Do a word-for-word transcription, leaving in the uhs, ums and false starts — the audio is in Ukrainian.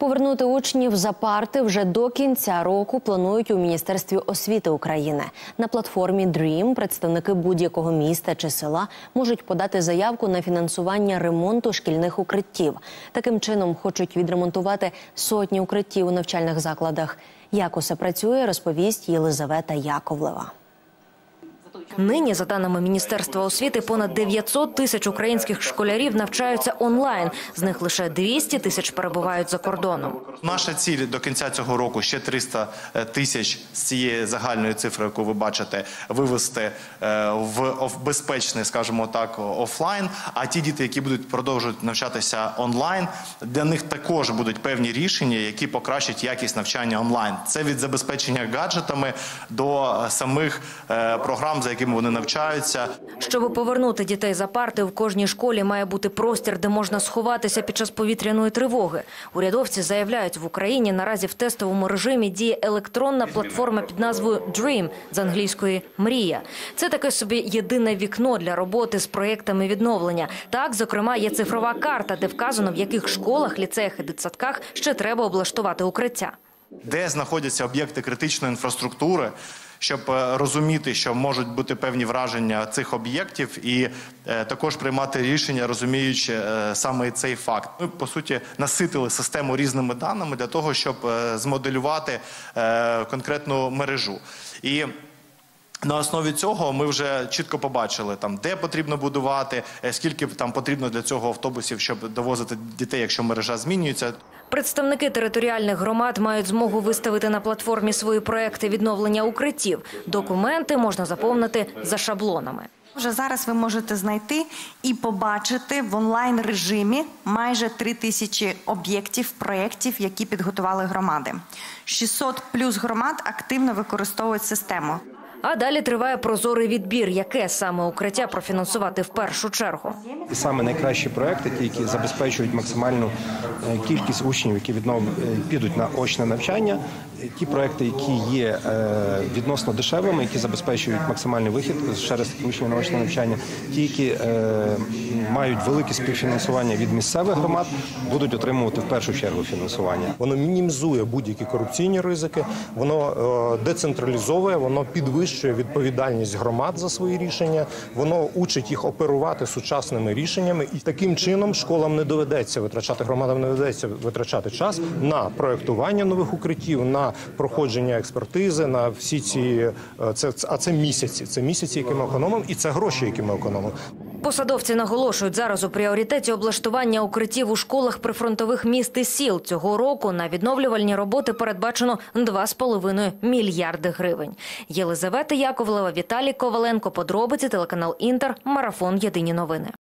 Повернути учнів за парти вже до кінця року планують у Міністерстві освіти України. На платформі дрім представники будь-якого міста чи села можуть подати заявку на фінансування ремонту шкільних укриттів. Таким чином хочуть відремонтувати сотні укриттів у навчальних закладах. Як усе працює, розповість Єлизавета Яковлева. Нині, за даними Міністерства освіти, понад дев'ятсот тисяч українських школярів навчаються онлайн. З них лише двісті тисяч перебувають за кордоном. Наша ціль до кінця цього року ще триста тисяч з цієї загальної цифри, яку ви бачите, вивести в безпечний, скажімо так, офлайн. А ті діти, які будуть продовжувати навчатися онлайн, для них також будуть певні рішення, які покращать якість навчання онлайн. Це від забезпечення гаджетами до самих програм, за якими вони навчаються. Щоб повернути дітей за парти, в кожній школі має бути простір, де можна сховатися під час повітряної тривоги. Урядовці заявляють, в Україні наразі в тестовому режимі діє електронна платформа під назвою дрім, з англійської «мрія». Це таке собі єдине вікно для роботи з проєктами відновлення. Так, зокрема, є цифрова карта, де вказано, в яких школах, ліцеях і дитсадках ще треба облаштувати укриття. Де знаходяться об'єкти критичної інфраструктури, щоб розуміти, що можуть бути певні враження цих об'єктів і е, також приймати рішення, розуміючи е, саме цей факт. Ми, по суті, наситили систему різними даними для того, щоб е, змоделювати е, конкретну мережу. І на основі цього ми вже чітко побачили, там, де потрібно будувати, скільки там потрібно для цього автобусів, щоб довозити дітей, якщо мережа змінюється. Представники територіальних громад мають змогу виставити на платформі свої проекти відновлення укриттів. Документи можна заповнити за шаблонами. Вже зараз ви можете знайти і побачити в онлайн-режимі майже три тисячі об'єктів, проєктів, які підготували громади. шістсот плюс громад активно використовують систему. А далі триває прозорий відбір, яке саме укриття профінансувати в першу чергу. І саме найкращі проекти, ті, які забезпечують максимальну кількість учнів, які віднов... підуть на очне навчання, ті проекти, які є відносно дешевими, які забезпечують максимальний вихід через учнів на очне навчання, ті, які мають велике співфінансування від місцевих громад, будуть отримувати в першу чергу фінансування. Воно мінімізує будь-які корупційні ризики, воно децентралізовує, воно підвищує відповідальність громад за свої рішення, воно учить їх оперувати сучасними рішеннями, і таким чином школам не доведеться витрачати, громадам не доведеться витрачати час на проєктування нових укриттів, на проходження експертизи, на всі ці, це, а це місяці, це місяці, які ми економимо, і це гроші, які ми економимо. Посадовці наголошують, зараз у пріоритеті облаштування укриттів у школах прифронтових міст і сіл. Цього року на відновлювальні роботи передбачено два з половиною мільярди гривень. Єлизавета Яковлева, Віталій Коваленко, подробиці, телеканал Інтер, марафон «Єдині новини».